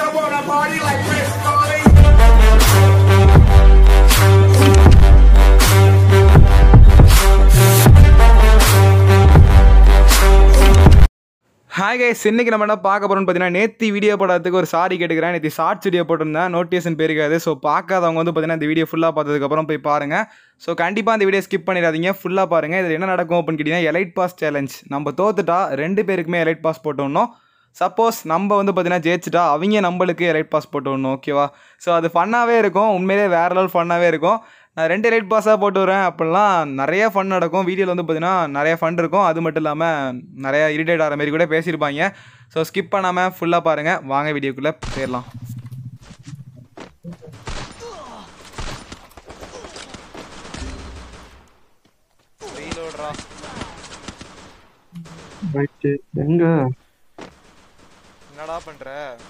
up on a party like Chris Farley. Hi guys, இன்னைக்கு நம்ம என்ன பார்க்க போறோம்னு பார்த்தீங்கன்னா நேத்தி வீடியோ போடுறதுக்கு ஒரு சாரி கேட்டுக்கிறேன். நேத்தி ஷார்ட்ஸ் வீடியோ போட்டிருந்தேன், நோட்டிஃபிகேஷன் பேருக்காது. ஸோ பார்க்காதவங்க வந்து பார்த்தீங்கன்னா இந்த வீடியோ ஃபுல்லாக பார்த்ததுக்கப்புறம் போய் பாருங்க. ஸோ கண்டிப்பாக அந்த வீடியோ ஸ்கிப் பண்ணிடாதீங்க, ஃபுல்லாக பாருங்க. இதில் என்ன நடக்கும் அப்படின்னு கேட்டிங்கன்னா எலைட் பாஸ் சேலஞ்ச். நம்ம தோத்துட்டா 2 பேருக்குமே எலைட் பாஸ் போட்டோம்னோ, சப்போஸ் நம்ம வந்து பார்த்தீங்கன்னா ஜெயிச்சிட்டா அவங்க நம்மளுக்கு எலைட் பாஸ் போட்டோம்னோ, ஓகேவா? ஸோ அது ஃபன்னாகவே இருக்கும், உண்மையிலே வேறு லெவல் ஃபன்னாகவே இருக்கும். நான் 2 எலைட் பாஸாக போட்டு வரேன் அப்படிலாம் நிறைய ஃபன் நடக்கும். வீடியோவில் வந்து பார்த்தீங்கன்னா நிறைய ஃபன் இருக்கும். அது மட்டும் இல்லாமல் நிறையா இரிட்டேட் ஆகிற மாதிரி கூட பேசியிருப்பாங்க. ஸோ ஸ்கிப் பண்ணாமல் ஃபுல்லாக பாருங்கள். வாங்க வீடியோக்குள்ளே போயிடலாம். என்னடா பண்ற?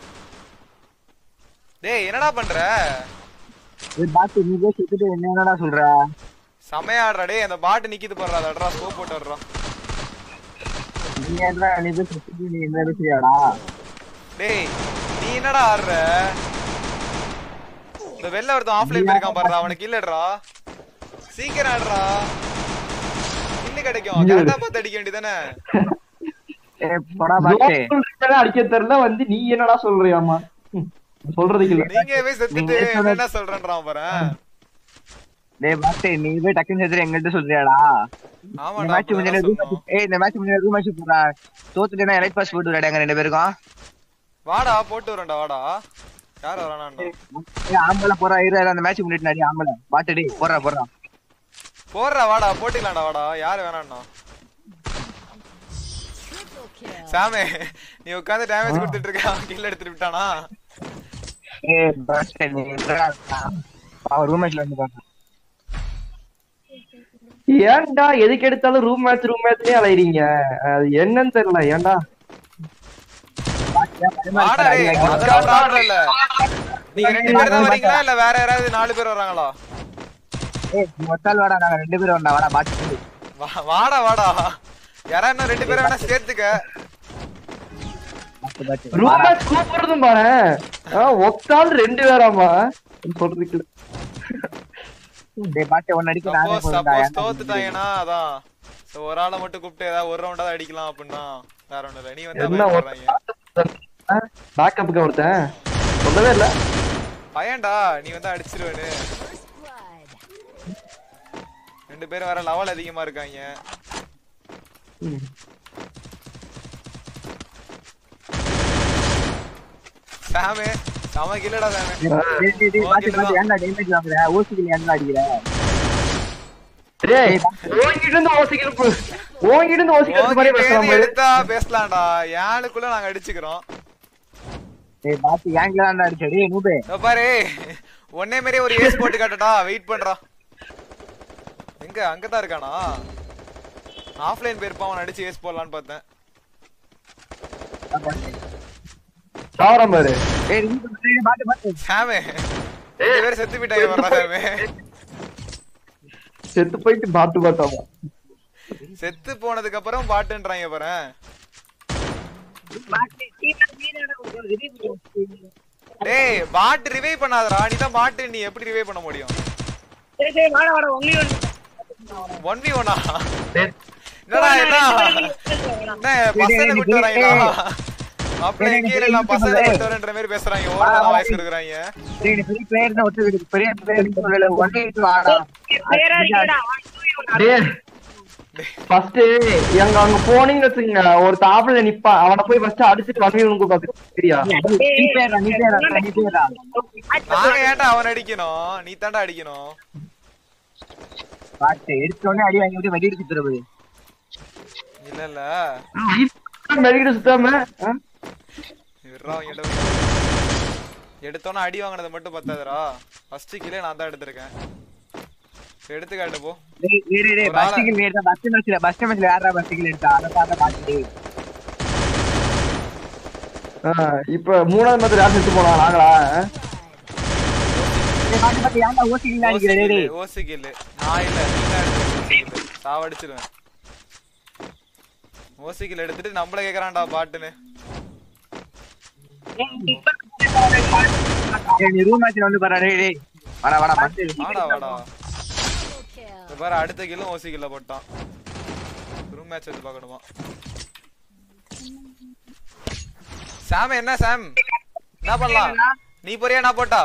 டேய் என்னடா பண்ற? பாட்டு நீ பேசிட்டு என்னடா சொல்ற? சமையாடுறா டேய், அந்த பாட்டு நிக்கிது போறா, அதடா ஸ்கோப் போட்டு வர்றா. நீ என்னடா நீ பேசிட்டு நீ என்ன பேசுறியாடா? டேய் நீ என்னடா ஆடுற? இந்த வெல்ல ஒருத்தன் ஆஃப்லைன் போயிருக்கான் பாருடா, அவனுக்கு இல்லடா. சீக்கிரம் ஆடுறா, கில்லு கிடைக்கும். கரெக்டா பார்த்து அடிக்க வேண்டியதானே? போடா பாட்டு அடிக்க தெரியல வந்து நீ என்னடா சொல்றியாமா? சொல்றதுக்கு இல்ல, நீங்க போய் செத்துட்டு என்ன சொல்றேன்றான் பாரு. டேய் பாட்டு நீ போய் டக்குன்னு செத்துற எங்கள்ட்ட சொல்றியாடா? ஆமாடா, மேட்ச் முடிஞ்சல இந்த மேட்ச் முடிஞ்சல ரூம் மேட்ச் போறா. தோத்துட்டேனா எலைட் பாஸ் போட்டு விளையாடுங்க 2 பேருக்கும். வாடா போட்டு வரேன்டா, வாடா. யார் வரானான்டா? ஏய் ஆம்பள போறா, இரு அந்த மேட்ச் முடிஞ்சிட்டாடி ஆம்பள. பாட்டு டேய் போறா போறா வாடா, போட்டுக்கலாம்டா வாடா. யார் வேணாம்னா? சாமே நீ உட்கார்ந்து டேமேஜ் கொடுத்துட்டு இருக்க, அவன் கில் எடுத்துட்டு விட்டானா? ஏய் பாட்டு நீ அவர் ரூம் மேட்ச்ல வந்து பாரு. ஏன்டா எதுக்கு எடுத்தாலும் ரூம் மேட்ச்லயே அலையறீங்க? அது என்னன்னு தெரியல. ஏன்டா வாடா டேய், அதெல்லாம் ப்ராப்ளம் இல்ல. நீங்க 2 பேர் தான் வரீங்களா இல்ல வேற யாராவது 4 பேர் வராங்களா? ஏய் மொத்தல் வாடா, நாங்க 2 பேர் வந்தா. வாடா பாட்டு வாடா யாரா இன்னும் 2 பேரை வேணா சேர்த்துக்க. ரூம் மேட்ச் கூப்பிடுறதும் பாரு, ஒத்தால் 2 பேராமா சொல்றதுக்கு. டேய் பாட்டு ஒன்னு அடிக்க நானே போறேன்டா. சப்போஸ் தோத்துட்டாங்கனா அதான். சோ ஒரு ஆளை மட்டும் கூப்பிட்டு ஏதாவது ஒரு ரவுண்டா அடிக்கலாம் அப்படினா வேற ஒண்ணு இல்ல. நீ வந்து பேக்கப்புக்கு ஒருத்தன் சொல்லவே இல்ல பையன்டா, நீ வந்து அடிச்சிருவேன்னு. 2 பேரும் வேற லெவல் அதிகமா இருக்காங்க. சாமே சமக்கு இல்லடா சாமே. டேய் பாட்டு ஏன்டா டேமேஜ் வாங்குற? ஓசிக்கு ஏன்டா அடிக்குற? டேய் ஓங்கிட்ட இருந்து ஓசிக்கு மாதிரி பேசலாம். எடுத்தா பேசலாம்டா, யாளுக்குள்ள நாங்க அடிச்சுக்கிறோம். டேய் பாட்டு ஏங்கல தான்டா அடிச்ச. டேய் நூபே பாரு, ஒண்ணே மாதிரி ஒரு ஏஸ் போட்டு காட்டடா. வெயிட் பண்றா. எங்க அங்க தான் இருக்கானா? ஆஃப்லைன் பேர்ப்பா, அவன் அடிச்சு ஏஸ் போடலான்னு பார்த்தேன். சாவரம் பாரு. டேய் பாட்டு சாமே 2 பேர் செத்து போயிட்டாங்க வர்றா. சாமே செத்து போயிட்டு பாட்டாமா. செத்து போனதுக்கு அப்புறம் பாட்டுன்றாங்க பாரு. டேய் பாட் ரிவைவ் பண்ணாதடா, நீ தான் பாட், நீ எப்படி ரிவைவ் பண்ண முடியும்? டேய் வாடா 1v1 என்னடா என்ன பசங்க விட்டு வராங்களா? அப்படியே கீழ நான் பசங்க விட்டு வரேன்ற மாதிரி பேசுறாங்க. ஓவரா வாய்ஸ் கொடுக்குறாங்க. டேய் நீ பெரிய பிளேயர் தான் ஒத்து பெரிய பிளேயர் சொல்லல. 1v2 வாடா. டேய் ஃபர்ஸ்ட் அங்க போனீங்கன்னு வச்சுங்க, ஒரு தாப்ல நிப்பா, அவனை போய் ஃபர்ஸ்ட் அடிச்சிட்டு வந்து பாத்து சரியா? நீ பேரா நாங்க ஏன்டா அவன் அடிக்கணும்? நீ தான்டா அடிக்கணும். பாட்டு எடுத்தோனே அடி வாங்கி விட்டு வெடி எடுத்து தரது. இல்ல மெடிக்கல் சுத்தாம எடுத்தோன்னா அடி வாங்கினது மட்டும் பத்தாதுடா. ஃபர்ஸ்ட் கிலே நான் தான் எடுத்திருக்கேன். எடுத்து காட்டு போ. டேய் பஸ்டிகில் ஏறா, பஸ் மேட்ச்ல யாரா பஸ்டிகில் எடுத்தா? அத பாத்த பாட்டு. இப்ப 3வது மேட்ச் யார் செத்து போனா? நாங்களா? டேய் பாட்டு ஏன்டா ஓசிகில் அடிக்குற? டேய் ஓசிகில் நான் இல்ல, நீ தான் எடுத்து சாவடிச்சிடுவேன். ஓசிகில் எடுத்துட்டு நம்மள கேக்குறான்டா பாட்டுன்னு. நீ ரூம் மேட்ச் வந்து பாரு டேய் வாடா வாடா வந்து வாடா வாடா இப்ப பாரு அடுத்த கில்லும் ஓசி கில்ல போட்டான் ரூம் மேட்ச் வந்து பார்க்கணுமா சாம் என்ன சாம் என்ன பண்ணலாம் நீ போறியா நான் போட்டா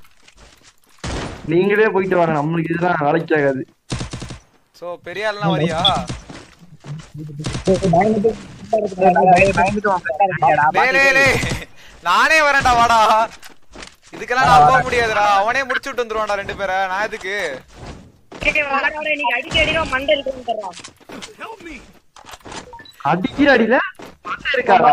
நீங்களே போயிட்டு வாங்க நம்மளுக்கு இதெல்லாம் வேலைக்கு ஆகாது சோ பெரிய ஆள்லாம் வரியா நானே வரேன்டா வாடா இதுக்கெல்லாம் நான் போக முடியாதுடா அவனே முடிச்சு விட்டு வந்துருவான்டா ரெண்டு பேரை நான் எதுக்கு அடிக்கிற அடியில இருக்காரா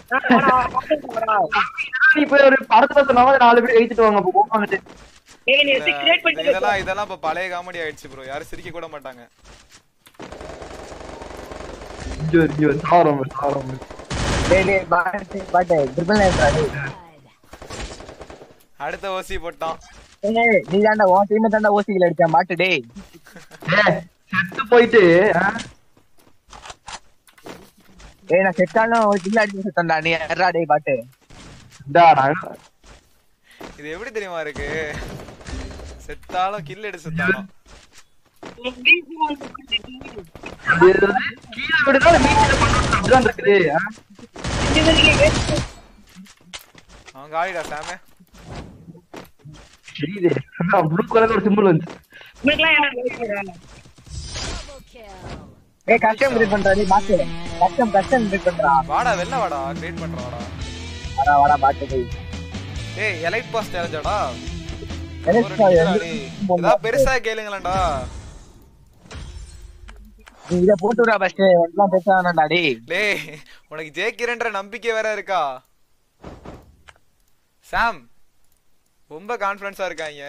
நீ போய் ஒரு படத்துல சொன்னாம 4 பேர் எழுதிட்டு வாங்க போவாங்க இதெல்லாம் இப்ப பழைய காமெடி ஆயிடுச்சு ப்ரோ யாரும் சிரிக்க கூட மாட்டாங்க அடுத்த ஓசி போட்டான் நீ தாண்டா உன் டீம் தாண்டா ஓசில அடிச்சா மாட்டு டேய் செத்து போயிட்டு ஏய் நான் செத்தாலும் ஒரு கில் அடிச்சு செத்தேன்டா நீ யாரா டேய் பாட்டு இது எப்படி தெரியுமா இருக்கு செத்தாலும் கில் எடுத்து செத்தாலும் அவங்க ஆடிடா சாமே ப்ளூ கலர் ஒரு சிம்பிள் வந்து ஏய் கஸ்டம் கிரியேட் பண்றா நீ பாத்து கஸ்டம் கிரியேட் பண்றா வாடா வெல்ல வாடா கிரியேட் பண்றா வாடா வாடா வாடா பாத்து டேய் ஏய் எலைட் பாஸ் சேலஞ்சாடா எலைட் பெருசா கேளுங்களேன்டா நீ இத போட்டுடா ஃபர்ஸ்ட் எல்லாம் பேசானடா டேய் டேய் உனக்கு ஜெயிக்கிறேன்ற நம்பிக்கை வேற இருக்கா சாம் ரொம்ப கான்ஃபிடன்ஸா இருக்காங்க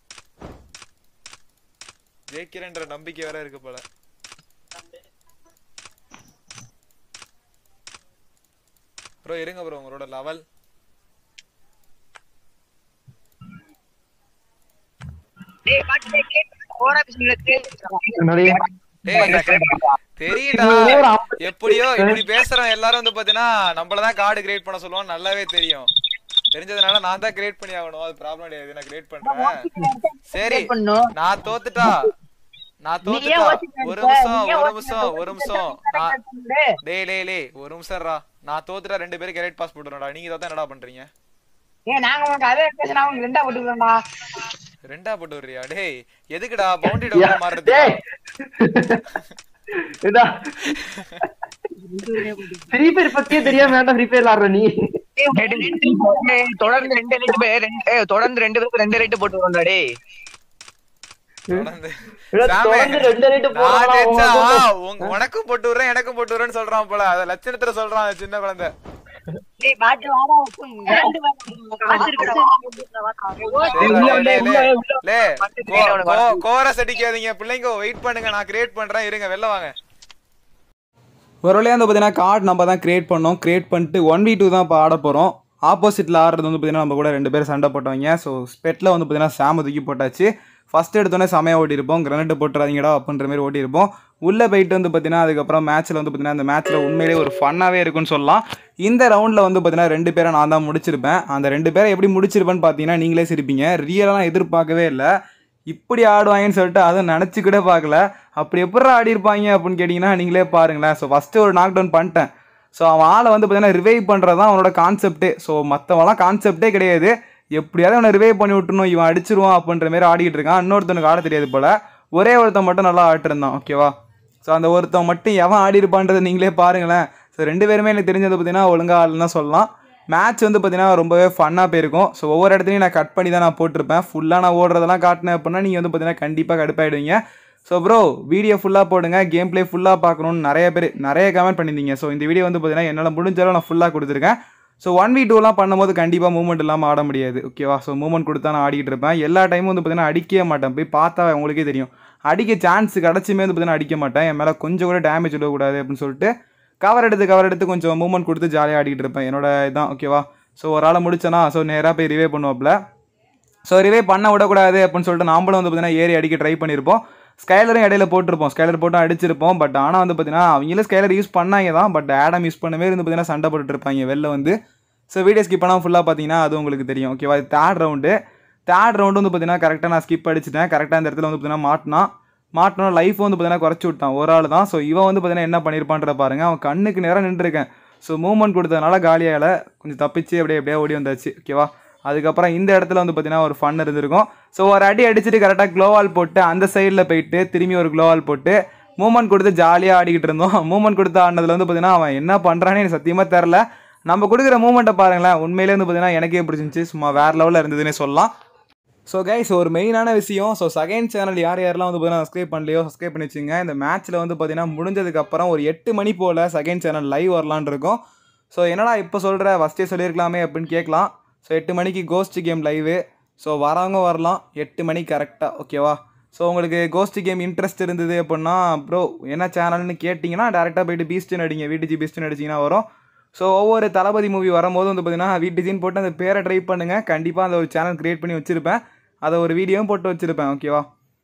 ஜெயிக்கிறேன்ற நம்பிக்கை வேற இருக்கு போல ப்ரோ இருங்க ப்ரோ உங்களோட லெவல் டேய் பாட்டு கேட் ஓரா பிஸ்ல கேட் தெரியும்டா எப்படியோ இப்படி பேசுறோம் எல்லாரும் வந்து பாத்தீங்கன்னா நம்மளதான் கார்டு கிரியேட் பண்ண சொல்லுவோம் நல்லாவே தெரியும் தெரிஞ்சதுனால நான் தான் கிரியேட் பண்ணி ஆகணும் அது ப்ராப்ளம் கிடையாது நான் கிரியேட் பண்றேன் சரி நான் தோத்துட்டா ஒரு நிமிஷம் டேய் ஒரு நிமிஷம்டா நான் தோத்துட்டா 2 பேரும் கிரியேட் பாஸ் போட்டுறோம்டா நீங்க தோத்தா என்னடா பண்றீங்க நாங்க உங்களுக்கு அதே பேசினா அவங்க ரெண்டா போட்டுறோம்டா ரெண்டா போட்டு வர்றியா டேய் எதுக்குடா பவுண்டரி டவுன் மாறுறது இதா ஃப்ரீ ஃபயர் பத்தியே தெரியாம வேண்டாம் ஃப்ரீ ஃபயர் ஆடுற நீ தொடர்ந்து 2 பேருக்கு 2 ரைட் போட்டு வந்தா டேய் உனக்கும் போட்டு விடுறேன் எனக்கும் போட்டு விடுறேன்னு சொல்றான் போல அத லட்சணத்துல சொல்றான் சின்ன குழந்தை கோரஸ் அடிக்காதீங்க பிள்ளைங்க வெயிட் பண்ணுங்க நான் கிரியேட் பண்றேன் இருங்க வெளில வாங்க ஒரு வழியாக வந்து பார்த்தீங்கன்னா கார்டு நம்ம தான் கிரியேட் பண்ணோம் கிரியேட் பண்ணிட்டு 1v2 தான் இப்போ ஆட போகிறோம் ஆப்போசிட்டில் ஆடுறது வந்து பார்த்தீங்கன்னா நம்ம கூட 2 பேர் சண்டை போட்டவங்க ஸோ ஸ்பெட்டில் வந்து பார்த்தீங்கன்னா சாம தூக்கி போட்டாச்சு ஃபஸ்ட் எடுத்தோடனே செமையாக ஓட்டியிருப்போம் கிரனேட் போட்டுறாதீங்கடா அப்படின்ற மாதிரி ஓட்டியிருப்போம் உள்ளே போயிட்டு வந்து பார்த்தீங்கன்னா அதுக்கப்புறம் மேட்ச்சில் வந்து பார்த்தீங்கன்னா அந்த மேட்ச்சில் உண்மையிலேயே ஒரு ஃபன்னாகவே இருக்குன்னு சொல்லலாம் இந்த ரவுண்டில் வந்து பார்த்தீங்கன்னா 2 பேரை நான் தான் முடிச்சிருப்பேன் அந்த 2 பேரை எப்படி முடிச்சிருப்பேன்னு பார்த்தீங்கன்னா நீங்களே சிரிப்பீங்க ரியலாக எதிர்பார்க்கவே இல்லை இப்படி ஆடுவாங்கன்னு சொல்லிட்டு அதுவும் நினச்சிக்கிட்டே பார்க்கல அப்படி எப்படி ஆடிருப்பாங்க அப்படின்னு கேட்டிங்கன்னா நீங்களே பாருங்களேன் ஸோ ஃபஸ்ட்டு ஒரு நாக் டவுன் பண்ணிட்டேன் ஸோ அவன் ஆளை வந்து பார்த்தீங்கன்னா ரிவைவ் பண்ணுறது தான் அவனோட கான்செப்டே ஸோ மற்றவங்களாம் கான்செப்டே கிடையாது எப்படியாவது அவனை ரிவைவ் பண்ணி விட்டுணும் இவன் அடிச்சிருவான் அப்படின்ற மாதிரி ஆடிக்கிட்டு இருக்கான் இன்னொருத்தனுக்கு ஆட தெரியாது போல் ஒரே ஒருத்தன் மட்டும் நல்லா ஆடிட்டுருந்தான் ஓகேவா ஸோ அந்த ஒருத்தன் மட்டும் எவன் ஆடி இருப்பான்றதை நீங்களே பாருங்களேன் ஸோ 2 பேருமே எனக்கு தெரிஞ்சது பார்த்தீங்கன்னா ஒழுங்காக ஆளுன்னு தான் சொல்லலாம் மேட்ச் வந்து பார்த்தீங்கன்னா ரொம்பவே ஃபன்னாக போயிருக்கும் ஸோ ஒவ்வொரு இடத்துலையும் நான் கட் பண்ணி தான் நான் போட்டிருப்பேன் ஃபுல்லாக நான் ஓடுறதெல்லாம் காட்டினேன் அப்படின்னா நீங்கள் வந்து பார்த்தீங்கன்னா கண்டிப்பாக கடுப்பாயிடுவீங்க ஸோ ப்ரோ வீடியோ ஃபுல்லாக போடுங்க கேம் பிளே ஃபுல்லாக பார்க்கணுன்னு நிறைய கமெண்ட் பண்ணியிருந்தீங்க ஸோ இந்த வீடியோ வந்து பார்த்தீங்கன்னா என்னால் முடிஞ்சாலும் நான் ஃபுல்லாக கொடுத்துருக்கேன் ஸோ 1v2லாம் பண்ணும்போது கண்டிப்பாக மூவ்மெண்ட் இல்லாமல் ஆட முடியாது ஓகேவா ஸோ மூவ்மெண்ட் கொடுத்தா நான் ஆடிக்கிட்டு இருப்பேன் எல்லா டைமும் வந்து பார்த்தீங்கன்னா அடிக்கவே மாட்டேன் போய் பார்த்தா உங்களுக்கே தெரியும் அடிக்க சான்ஸ் கிடச்சுமே வந்து பார்த்தீங்கன்னா அடிக்க மாட்டேன் என் மேலே கொஞ்சம் கூட டேமேஜ் விடக்கூடாது அப்படின்னு சொல்லிட்டு கவர் எடுத்து கொஞ்சம் மூவ்மெண்ட் கொடுத்து ஜாலியாக ஆடிக்கிட்டு இருப்பேன் என்னோட இதான் ஓகேவா ஸோ ஒரு ஆளை முடிச்சேன்னா ஸோ நேராக போய் ரிவே பண்ணுவாப்பில் ஸோ ரிவே பண்ண விடக்கூடாது அப்படின்னு சொல்லிட்டு நாம்பளும் வந்து பார்த்தீங்கன்னா ஏறி அடிக்க ட்ரை பண்ணியிருப்போம் ஸ்கைலரும் இடையில போட்டிருப்போம் ஸ்கைலர் போட்டு அடிச்சிருப்போம் பட் ஆனால் வந்து பார்த்தீங்கன்னா அவங்களும் ஸ்கைலர் யூஸ் பண்ணாங்க தான் பட் ஆடம் யூஸ் பண்ணவே இருந்து பார்த்தீங்கன்னா சண்டை போட்டுட்டு இருப்பாங்க வெளில வந்து ஸோ வீடியோ ஸ்கிப் பண்ணால் ஃபுல்லாக பார்த்தீங்கன்னா அது உங்களுக்கு தெரியும். ஓகேவா? இது தேர்ட் ரவுண்டு வந்து பார்த்தீங்கன்னா கரெக்டாக நான் ஸ்கிப் அடிச்சிட்டேன். கரெக்டாக இந்த இடத்துல வந்து பார்த்தீங்கன்னா மாட்டினோம். லைஃப் வந்து பார்த்தீங்கன்னா குறைச்சி விட்டான் ஒரு ஆள் தான். ஸோ இவன் வந்து பார்த்தீங்கன்னா என்ன பண்ணியிருப்பான்ற பாருங்க. அவன் கண்ணுக்கு நேராக நின்றுருக்கேன். ஸோ மூவ்மெண்ட் கொடுத்ததுனால காலியால் கொஞ்சம் தப்பிச்சு அப்படியே ஓடி வந்தாச்சு. ஓகேவா? அதுக்கப்புறம் இந்த இடத்துல வந்து பார்த்தீங்கன்னா ஒரு ஃபன் இருந்திருக்கும். ஸோ ஒரு அடி அடிச்சுட்டு கரெக்டாக க்ளோவால் போட்டு அந்த சைடில் போயிட்டு திரும்பி ஒரு க்ளோவால் போட்டு மூவ்மெண்ட் கொடுத்து ஜாலியாக ஆடிக்கிட்டு இருந்தோம். மூவ்மெண்ட் கொடுத்து ஆடினதுல வந்து பார்த்தீங்கன்னா அவன் என்ன பண்ணுறானே எனக்கு சத்தியமாக தெரில. நம்ம கொடுக்குற மூவ்மெண்ட்டை பாருங்களேன், உண்மையிலே வந்து பார்த்தீங்கன்னா எனக்கே பிடிச்சிருந்துச்சி. சும்மா வேறு லெவலில் இருந்ததுன்னே சொல்லலாம். ஸோ கைஸ் ஒரு மெயினான விஷயம், ஸோ செகண்ட் சேனல் யாரெல்லாம் வந்து பார்த்தீங்கன்னா சப்ஸ்கிரைப் பண்ணலையோ சப்ஸ்கிரைப் பண்ணி வச்சுங்க. இந்த மேட்ச்சில் வந்து பார்த்தீங்கன்னா முடிஞ்சதுக்கப்புறம் ஒரு 8 மணி போல் செகண்ட் சேனல் லைவ் வரலான் இருக்கும். ஸோ என்னடா இப்போ சொல்கிற, ஃபஸ்ட்டே சொல்லியிருக்கலாமே அப்படின்னு கேட்கலாம். ஸோ 8 மணிக்கு கோஸ்ட் கேம் லைவு. ஸோ வரவங்க வரலாம் 8 மணி கரெக்டாக. ஓகேவா? ஸோ உங்களுக்கு கோஸ்ட் கேம் இன்ட்ரெஸ்ட் இருந்தது அப்படின்னா ப்ரோ என்ன சேனல்னு கேட்டிங்கன்னா டேரெக்டாக போய்ட்டு பீஸ்ட்டுன்னு அடிங்க. விடிஜி பீஸ்ட்டுன்னு அடிச்சிங்கன்னா வரும். ஸோ ஒவ்வொரு தளபதி மூவி வரும்போது வந்து பார்த்தீங்கன்னா விடிஜின்னு போட்டு அந்த பேரை ட்ரை பண்ணுங்கள். கண்டிப்பாக அந்த ஒரு சேனல் க்ரியேட் பண்ணி வச்சுருப்பேன். அதை ஒரு வீடியோவும் போட்டு வச்சுருப்பேன். ஓகேவா?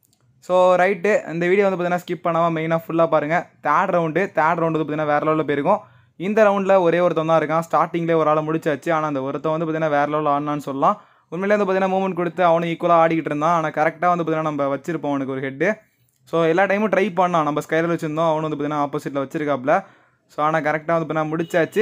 ஸோ ரைட்டு, இந்த வீடியோ வந்து பார்த்தீங்கன்னா ஸ்கிப் பண்ணாமல் மெயினாக ஃபுல்லாக பாருங்கள். தேர்ட் ரவுண்டு வந்து பார்த்தீங்கன்னா வேறு லெவலில் போயிருக்கும். இந்த ரவுண்டில் ஒரே ஒருத்தன் தான் இருக்கான். ஸ்டார்டிங்லேயே ஒரு ஆளை முடிச்சாச்சு. ஆனால் அந்த ஒருத்தன் வந்து பார்த்தீங்கன்னா வேறு லெவலில் ஆடினான்னு சொல்லலாம். உண்மையிலே வந்து பார்த்தீங்கன்னா மூவ்மெண்ட் கொடுத்து அவனும் ஈக்குவலாக ஆடிக்கிட்டு இருந்தான். ஆனால் கரெக்டாக வந்து பார்த்தீங்கன்னா நம்ம வச்சிருப்போம் அவனுக்கு ஒரு ஹெட்டு. ஸோ எல்லா டைமும் ட்ரை பண்ணான். நம்ம ஸ்கைலர் வச்சுருந்தோம், அவனு வந்து பார்த்தீங்கன்னா ஆப்போசிட்டில் வச்சிருக்காப்புல. ஸோ ஆனால் கரெக்டாக வந்து பார்த்தீங்கன்னா முடிச்சாச்சு.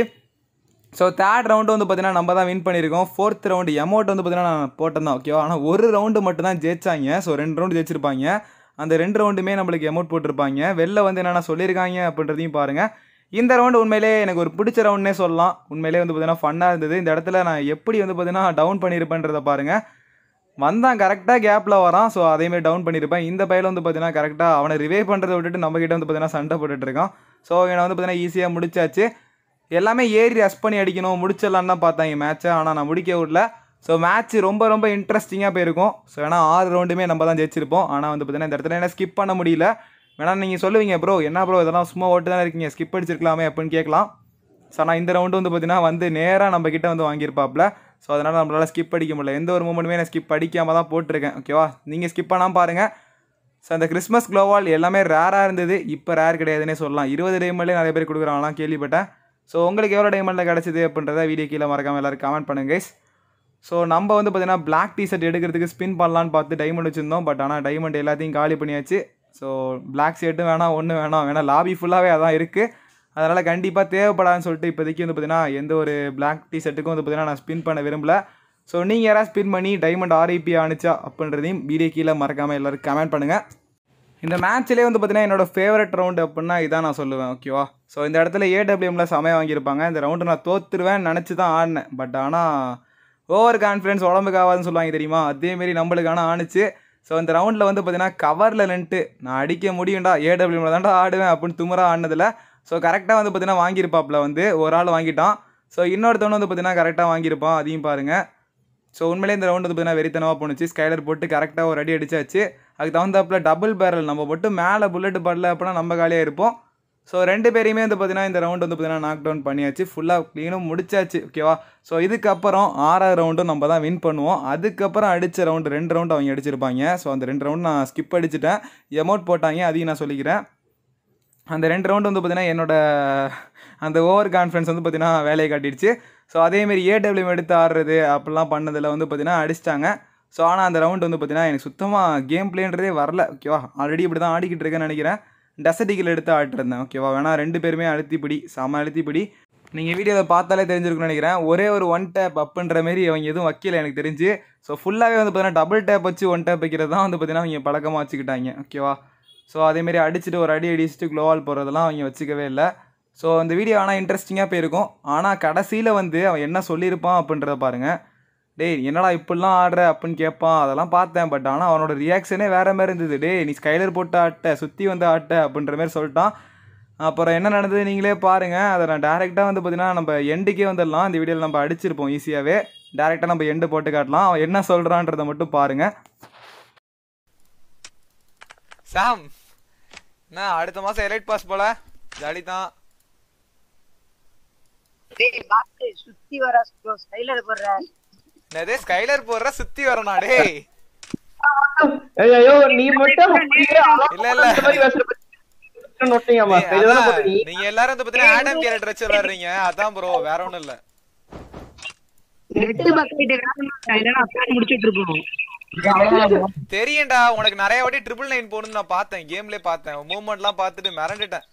ஸோ தேர்ட் ரவுண்டு வந்து பார்த்தீங்கன்னா நம்ம தான் வின் பண்ணியிருக்கோம். ஃபோர்த் ரவுண்டு எமௌண்ட் வந்து பார்த்தீங்கன்னா நான் போட்டேன் ஓகேவா? ஆனால் ஒரு ரவுண்டு மட்டும் தான் ஜெயிச்சாங்க. ஸோ 2 ரவுண்டு ஜெயிச்சிருப்பாங்க. அந்த 2 ரவுண்டுமே நம்மளுக்கு எமௌண்ட் போட்டிருப்பாங்க. வெளில வந்து என்னென்ன சொல்லியிருக்காங்க அப்படின்றதையும் பாருங்கள். இந்த ரவுண்டு உண்மையிலே எனக்கு ஒரு பிடிச்ச ரவுண்ட்னே சொல்லலாம். உண்மையிலே வந்து பார்த்தீங்கன்னா ஃபன்னாக இருந்தது. இந்த இடத்துல நான் எப்படி வந்து பார்த்தீங்கன்னா டவுன் பண்ணியிருப்பேன்றதை பாருங்கள். வந்தான் கரெக்டாக கேப்பில் வரான். ஸோ அதேமாதிரி டவுன் பண்ணியிருப்பேன். இந்த பையில வந்து பார்த்தீங்கன்னா கரெக்டாக அவனை ரிவைவ் பண்ணுறதை விட்டுட்டு நம்மக்கிட்ட வந்து பார்த்தீங்கன்னா சண்டை போட்டுட்ருக்கான். ஸோ என்னை வந்து பார்த்தீங்கன்னா ஈஸியாக முடிச்சாச்சு. எல்லாமே ஏறி ரஷ் பண்ணி அடிக்கணும், முடிச்சிடலான்னு தான் பார்த்தாங்க மேட்ச்சை. ஆனால் நான் முடிக்க விடல. ஸோ மேட்ச் ரொம்ப இன்ட்ரெஸ்டிங்காக போயிருக்கும். ஸோ ஏன்னா 6 ரவுண்டுமே நம்ம தான் ஜெயிச்சிருப்போம். ஆனால் வந்து பார்த்தீங்கன்னா இந்த இடத்துல என்ன ஸ்கிப் பண்ண முடியல. வேணா நீங்கள் சொல்லுவீங்க ப்ரோ என்ன ப்ரோ இதெல்லாம் சும்மா ஓட்டு தானே இருக்கீங்க, ஸ்கிப் அடிச்சிருக்கலாமே அப்படின்னு கேட்கலாம். ஸோ ஆனால் இந்த ரவுண்டு வந்து பார்த்தீங்கன்னா வந்து நேராக நம்ம கிட்ட வந்து வாங்கியிருப்பாப்ல. ஸோ அதனால் நம்மளால் ஸ்கிப் அடிக்க முடியல. எந்த ஒரு மூமெண்ட்டுமே நான் ஸ்கிப் அடிக்காமல் தான் போட்டிருக்கேன். ஓகேவா? நீங்கள் ஸ்கிப் பண்ணாமல் பாருங்கள். ஸோ அந்த கிறிஸ்மஸ் க்ளோவால் எல்லாமே ரேராக இருந்தது. இப்போ ரேர் கிடையாதுன்னே சொல்லலாம். 20 டைமண்ட்லேயே நிறைய பேர் கொடுக்குறாங்களாம் கேள்விப்பட்டேன். ஸோ உங்களுக்கு எவ்வளோ டைமண்டில் கிடச்சிது அப்படின்றத வீடியோ கீழே மறக்காமல் எல்லோரும் கமெண்ட் பண்ணுங்க கைஸ். ஸோ நம்ம வந்து பார்த்தீங்கன்னா பிளாக் டிஷர்ட் எடுக்கிறதுக்கு ஸ்பின் பண்ணலான்னு பார்த்து டைமண்ட் வச்சுருந்தோம். பட் ஆனால் டைமண்ட் எல்லாத்தையும் காலி பண்ணியாச்சு. ஸோ பிளாக் ஷர்ட்டும் வேணாம், ஒன்றும் வேணாம். லாபி ஃபுல்லாகவே அதான் இருக்குது. அதனால் கண்டிப்பாக தேவைப்படாதுன்னு சொல்லிட்டு இப்போதைக்கு வந்து பார்த்தீங்கன்னா எந்த ஒரு பிளாக் டிஷர்ட்டுக்கும் வந்து பார்த்தீங்கன்னா நான் ஸ்பின் பண்ண விரும்பல. ஸோ நீங்கள் யாராவது ஸ்பின் பண்ணி டைமண்ட் ஆர்ஐபி ஆனிச்சா அப்படின்றதையும் வீடியோ கீழே மறக்காமல் எல்லோரும் கமெண்ட் பண்ணுங்கள். இந்த மேட்ச்லேயே வந்து பார்த்தீங்கன்னா என்னோட ஃபேவரட் ரவுண்டு அப்படின்னா இதான் நான் சொல்லுவேன். ஓகேவா? ஸோ இந்த இடத்துல ஏடபிள்யூஎம்ல செமையாக வாங்கியிருப்பாங்க. இந்த ரவுண்டு நான் தோற்றுருவேன்னு நினச்சி தான் ஆடினேன். பட் ஆனால் ஓவர் கான்ஃபிடன்ஸ் உடம்புக்கு ஆகாதுன்னு சொல்லுவாங்க தெரியுமா? அதேமாரி நம்மளுக்கான ஆணுச்சு. ஸோ இந்த ரவுண்டில் வந்து பார்த்தீங்கன்னா கவரில் நின்ட்டு நான் அடிக்க முடியும்டா, ஏடபிள்யூஎம்ல தான்டா ஆடுவேன் அப்படின்னு துமரா ஆடினதில். ஸோ கரெக்டாக வந்து பார்த்தீங்கன்னா வாங்கியிருப்பாப்பில் வந்து ஒரு ஆள் வாங்கிட்டான். ஸோ இன்னொருத்தவனு வந்து பார்த்தீங்கன்னா கரெக்டாக வாங்கியிருப்பான். அதையும் பாருங்கள். ஸோ உண்மையிலே இந்த ரவுண்டு வந்து பார்த்தீங்கன்னா வெறித்தனமாக போணுச்சு. ஸ்கைலர் போட்டு கரெக்டாக ஒரு அடி அடிச்சாச்சு. அதுக்கு தகுந்தாப்பில் டபுள் பேரல் நம்ம போட்டு மேலே புல்லட் படல அப்படின்னா நம்ம காலியாக இருப்போம். ஸோ 2 பேரையுமே வந்து பார்த்தீங்கன்னா இந்த ரவுண்டு வந்து பார்த்தீங்கன்னா நாக் டவுன் பண்ணியாச்சு. ஃபுல்லாக க்ளீனும் முடிச்சாச்சு. ஓகேவா? ஸோ இதுக்கப்புறம் 6வது ரவுண்டும் நம்ம தான் வின் பண்ணுவோம். அதுக்கப்புறம் அடித்த ரவுண்டு 2 ரவுண்டு அவங்க அடிச்சிருப்பாங்க. ஸோ அந்த 2 ரவுண்டு நான் ஸ்கிப் அடிச்சுட்டேன். எமௌண்ட் போட்டாங்க, அதையும் நான் சொல்லிக்கிறேன். அந்த 2 ரவுண்டு வந்து பார்த்தீங்கன்னா என்னோட அந்த ஓவர் கான்ஃபிடன்ஸ் வந்து பார்த்தீங்கன்னா வேலையை காட்டிடுச்சு. ஸோ அதேமாரி ஏடபிள்யூஎம் எடுத்து ஆடுறது அப்படிலாம் பண்ணதில் வந்து பார்த்தீங்கன்னா அடிச்சிட்டாங்க. ஸோ ஆனால் அந்த ரவுண்டு வந்து பார்த்தீங்கன்னா எனக்கு சுத்தமாக கேம் பிளேன்றதே வரல. ஓகேவா? ஆல்ரெடி இப்படி தான் ஆடிக்கிட்டு இருக்கேன்னு நினைக்கிறேன். டெசர்டிக்கில் எடுத்து ஆடிட்டுருந்தேன். ஓகேவா? வேணா 2 பேருமே அழுத்திப்பிடி, செம அழுத்திப்பிடி. நீங்கள் வீடியோவை பார்த்தாலே தெரிஞ்சிருக்குன்னு நினைக்கிறேன். ஒரே ஒரு 1 டேப் அப்படின்ற மாரி அவங்க எதுவும் வைக்கல எனக்கு தெரிஞ்சு. ஸோ ஃபுல்லாகவே வந்து பார்த்தீங்கன்னா டபுள் டேப் வச்சு 1 டேப் வைக்கிறது தான் வந்து பார்த்தீங்கன்னா அவங்க பழக்கமாக வச்சுக்கிட்டாங்க. ஓகேவா? ஸோ அதேமாரி அடிச்சுட்டு ஒரு அடி அடிச்சுட்டு க்ளோவால் போடுறதெல்லாம் அவங்க வச்சுக்கவே இல்லை. ஸோ அந்த வீடியோ ஆனால் இன்ட்ரெஸ்டிங்காக போயிருக்கும். ஆனால் கடைசியில் வந்து அவன் என்ன சொல்லியிருப்பான் அப்படின்றத பாருங்கள். டேய் என்னடா இப்படிலாம் ஆடுற அப்படின்னு கேட்பான். அதெல்லாம் பார்த்தேன். பட் ஆனால் அவனோட ரியாக்ஷனே வேறு மாதிரி இருந்தது. டேய் நீ ஸ்கைலர் போட்டு ஆட்ட, சுற்றி வந்து ஆட்ட அப்படின்ற மாதிரி சொல்லிட்டான். அப்புறம் என்ன நடந்தது நீங்களே பாருங்கள். அதை நான் டேரெக்டாக வந்து பார்த்தீங்கன்னா நம்ம எண்டுக்கே வந்துடலாம். இந்த வீடியோவில் நம்ம அடிச்சிருப்போம் ஈஸியாகவே. டேரெக்டாக நம்ம எண்டு போட்டு காட்டலாம். அவன் என்ன சொல்கிறான்றதை மட்டும் பாருங்கள். சாம் என்ன அடுத்த மாதம் எலைட் பாஸ் போல ஜாலி தான். சுத்தி வர ஸ்கைலர் போடுற என்னது ஸ்கைலர் போடுற சுத்தி வரனா? டேய் ஐயோ நீ மட்டும் இல்ல இல்ல நீங்க எல்லாரும் வந்து பாத்தீங்கன்னா ஆடம் கேரக்டர் வச்சு விளையாடுறீங்க. அதான் ப்ரோ, வேற ஒண்ணும் இல்ல. ரெட்டு பக்கெட் இல்லைன்னா அப்படி முடிச்சிட்டு இருக்கோம். தெரியும்டா உனக்கு நிறைய வாட்டி 999 போகணும்னு நான் பார்த்தேன், கேம்லயே பார்த்தேன், மூவ்மெண்ட்லாம் பார்த்துட்டு மிரண்டுட்டேன்.